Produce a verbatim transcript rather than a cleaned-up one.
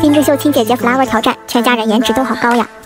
今日秀亲姐姐 flower 挑战，全家人颜值都好高呀。